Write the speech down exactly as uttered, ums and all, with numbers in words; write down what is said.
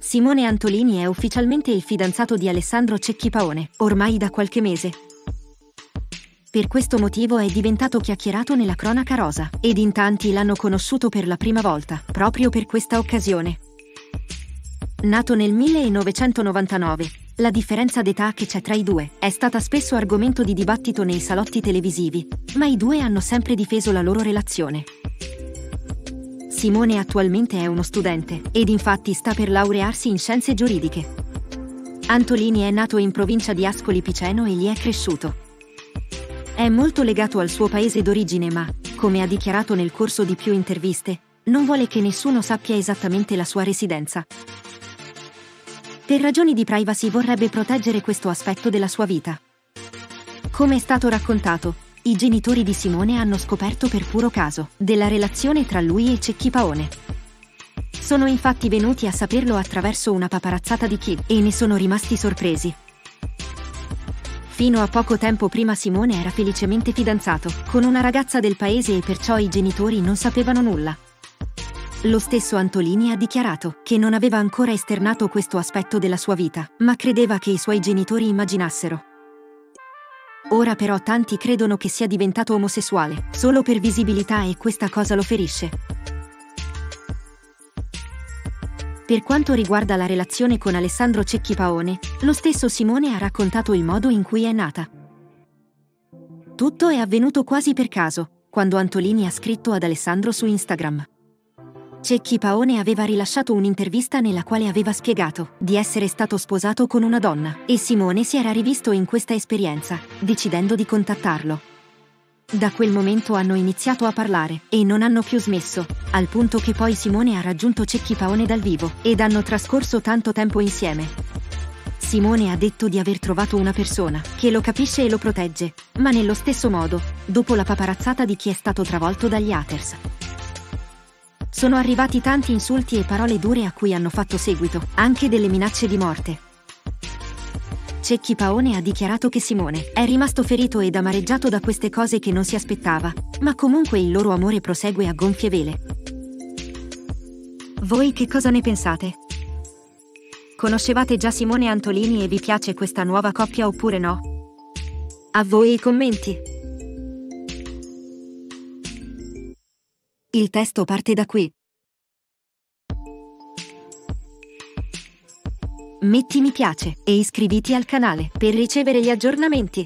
Simone Antolini è ufficialmente il fidanzato di Alessandro Cecchi Paone, ormai da qualche mese. Per questo motivo è diventato chiacchierato nella cronaca rosa, ed in tanti l'hanno conosciuto per la prima volta, proprio per questa occasione. Nato nel millenovecentonovantanove, la differenza d'età che c'è tra i due è stata spesso argomento di dibattito nei salotti televisivi, ma i due hanno sempre difeso la loro relazione. Simone attualmente è uno studente, ed infatti sta per laurearsi in scienze giuridiche. Antolini è nato in provincia di Ascoli Piceno e lì è cresciuto. È molto legato al suo paese d'origine ma, come ha dichiarato nel corso di più interviste, non vuole che nessuno sappia esattamente la sua residenza. Per ragioni di privacy vorrebbe proteggere questo aspetto della sua vita. Come è stato raccontato, i genitori di Simone hanno scoperto per puro caso della relazione tra lui e Cecchi Paone. Sono infatti venuti a saperlo attraverso una paparazzata di Kid e ne sono rimasti sorpresi. Fino a poco tempo prima Simone era felicemente fidanzato con una ragazza del paese e perciò i genitori non sapevano nulla. Lo stesso Antolini ha dichiarato che non aveva ancora esternato questo aspetto della sua vita, ma credeva che i suoi genitori immaginassero. Ora però tanti credono che sia diventato omosessuale, solo per visibilità e questa cosa lo ferisce. Per quanto riguarda la relazione con Alessandro Cecchi Paone, lo stesso Simone ha raccontato il modo in cui è nata. Tutto è avvenuto quasi per caso, quando Antolini ha scritto ad Alessandro su Instagram. Cecchi Paone aveva rilasciato un'intervista nella quale aveva spiegato di essere stato sposato con una donna, e Simone si era rivisto in questa esperienza, decidendo di contattarlo. Da quel momento hanno iniziato a parlare, e non hanno più smesso, al punto che poi Simone ha raggiunto Cecchi Paone dal vivo, ed hanno trascorso tanto tempo insieme. Simone ha detto di aver trovato una persona che lo capisce e lo protegge, ma nello stesso modo, dopo la paparazzata di chi è stato travolto dagli haters. Sono arrivati tanti insulti e parole dure a cui hanno fatto seguito, anche delle minacce di morte. Cecchi Paone ha dichiarato che Simone è rimasto ferito ed amareggiato da queste cose che non si aspettava, ma comunque il loro amore prosegue a gonfie vele. Voi che cosa ne pensate? Conoscevate già Simone Antolini e vi piace questa nuova coppia oppure no? A voi i commenti! Il testo parte da qui. Metti mi piace e iscriviti al canale per ricevere gli aggiornamenti.